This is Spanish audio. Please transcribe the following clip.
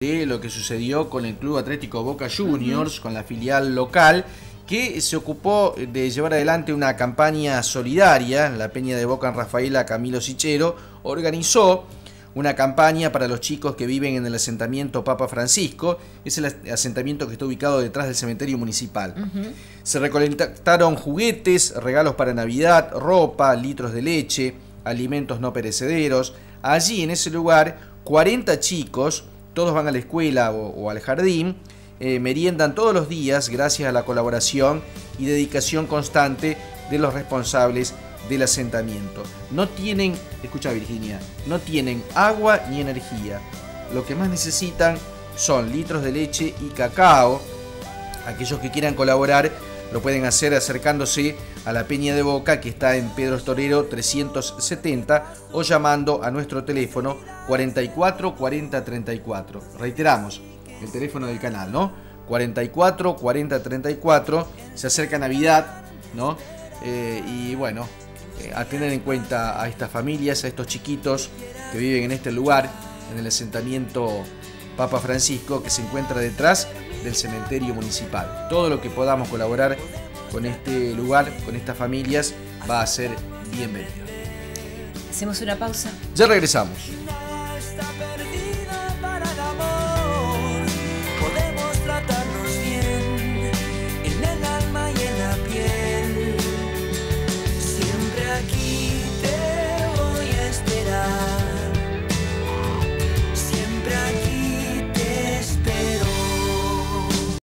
De lo que sucedió con el Club Atlético Boca Juniors, con la filial local, que se ocupó de llevar adelante una campaña solidaria. La Peña de Boca en Rafaela, Camilo Sichero, organizó una campaña para los chicos que viven en el asentamiento Papa Francisco. Es el asentamiento que está ubicado detrás del cementerio municipal. Se recolectaron juguetes, regalos para Navidad, ropa, litros de leche, alimentos no perecederos. Allí, en ese lugar, 40 chicos, todos van a la escuela o al jardín, meriendan todos los días gracias a la colaboración y dedicación constante de los responsables del asentamiento. No tienen, escucha Virginia, no tienen agua ni energía. Lo que más necesitan son litros de leche y cacao. Aquellos que quieran colaborar lo pueden hacer acercándose a la Peña de Boca, que está en Pedro Torero 370, o llamando a nuestro teléfono 44 40 34. Reiteramos, el teléfono del canal, ¿no? 44 40 34. Se acerca Navidad, ¿no? Y bueno, a tener en cuenta a estas familias, a estos chiquitos que viven en este lugar, en el asentamiento Papa Francisco, que se encuentra detrás del cementerio municipal. Todo lo que podamos colaborar con este lugar, con estas familias, va a ser bienvenido. Hacemos una pausa. Ya regresamos.